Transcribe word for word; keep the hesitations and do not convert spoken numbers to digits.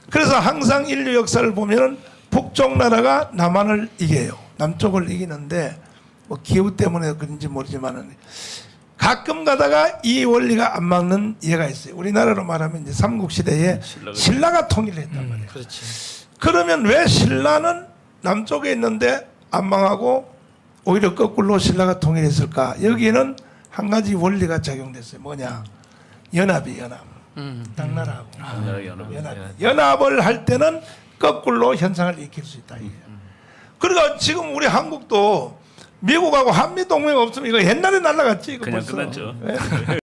그래서 항상 인류 역사를 보면은 북쪽 나라가 남한을 이겨요. 남쪽을 이기는데 뭐 기후 때문에 그런지 모르지만은 가끔 가다가 이 원리가 안 맞는 예가 있어요. 우리나라로 말하면 이제 삼국시대에 신라가, 신라가 통일을 했단 말이에요. 음, 그렇지. 그러면 왜 신라는 남쪽에 있는데 안 망하고 오히려 거꾸로 신라가 통일했을까? 여기는 한 가지 원리가 작용됐어요. 뭐냐? 연합이 연합. 음. 당나라하고 당나라 연합. 연합. 연합을 할 때는 거꾸로 현상을 익힐 수 있다. 이게. 그러니까 지금 우리 한국도 미국하고 한미 동맹 없으면 이거 옛날에 날라갔지. 이거 그냥 벌써. 끝났죠. 네.